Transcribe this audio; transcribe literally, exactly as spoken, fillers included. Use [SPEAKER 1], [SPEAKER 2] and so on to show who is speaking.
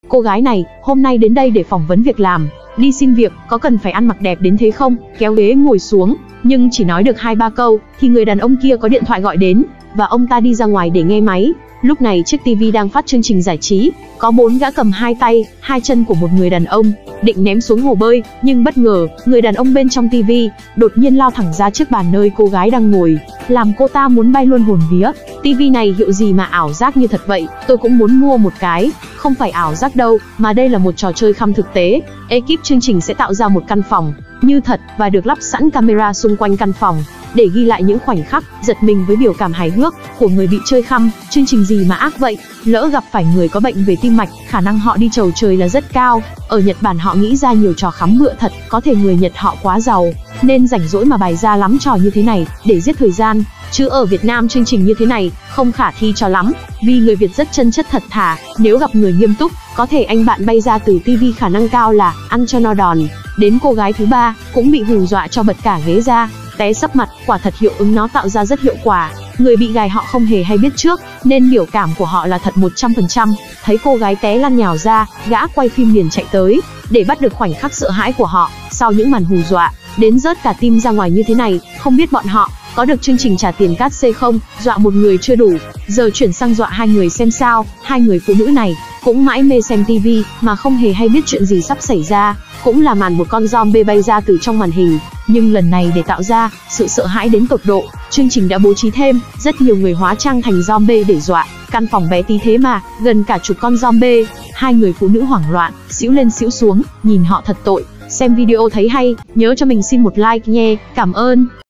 [SPEAKER 1] Cô gái này, hôm nay đến đây để phỏng vấn việc làm, đi xin việc, có cần phải ăn mặc đẹp đến thế không? Kéo ghế ngồi xuống, nhưng chỉ nói được hai ba câu, thì người đàn ông kia có điện thoại gọi đến, và ông ta đi ra ngoài để nghe máy. Lúc này chiếc tivi đang phát chương trình giải trí, có bốn gã cầm hai tay, hai chân của một người đàn ông, định ném xuống hồ bơi, nhưng bất ngờ, người đàn ông bên trong tivi đột nhiên lao thẳng ra trước bàn nơi cô gái đang ngồi, làm cô ta muốn bay luôn hồn vía. Tivi này hiệu gì mà ảo giác như thật vậy, tôi cũng muốn mua một cái. Không phải ảo giác đâu, mà đây là một trò chơi khăm thực tế. Ekip chương trình sẽ tạo ra một căn phòng như thật và được lắp sẵn camera xung quanh căn phòng để ghi lại những khoảnh khắc giật mình với biểu cảm hài hước của người bị chơi khăm. Chương trình gì mà ác vậy, lỡ gặp phải người có bệnh về tim mạch, khả năng họ đi chầu trời là rất cao. Ở Nhật Bản họ nghĩ ra nhiều trò khắm bựa thật, có thể người Nhật họ quá giàu nên rảnh rỗi mà bày ra lắm trò như thế này để giết thời gian. Chứ ở Việt Nam chương trình như thế này không khả thi cho lắm, vì người Việt rất chân chất thật thà, nếu gặp người nghiêm túc, có thể anh bạn bay ra từ tivi khả năng cao là ăn cho no đòn. Đến cô gái thứ ba cũng bị hù dọa cho bật cả ghế ra, té sấp mặt. Quả thật hiệu ứng nó tạo ra rất hiệu quả, người bị gài họ không hề hay biết trước, nên biểu cảm của họ là thật một trăm phần trăm. Thấy cô gái té lăn nhào ra, gã quay phim liền chạy tới để bắt được khoảnh khắc sợ hãi của họ sau những màn hù dọa đến rớt cả tim ra ngoài như thế này. Không biết bọn họ có được chương trình trả tiền cát xê không? Dọa một người chưa đủ, giờ chuyển sang dọa hai người xem sao. Hai người phụ nữ này cũng mãi mê xem tivi mà không hề hay biết chuyện gì sắp xảy ra. Cũng là màn một con zombie bay ra từ trong màn hình, nhưng lần này để tạo ra sự sợ hãi đến tột độ, chương trình đã bố trí thêm rất nhiều người hóa trang thành zombie để dọa. Căn phòng bé tí thế mà gần cả chục con zombie. Hai người phụ nữ hoảng loạn, xỉu lên xỉu xuống, nhìn họ thật tội. Xem video thấy hay, nhớ cho mình xin một like nhé, cảm ơn.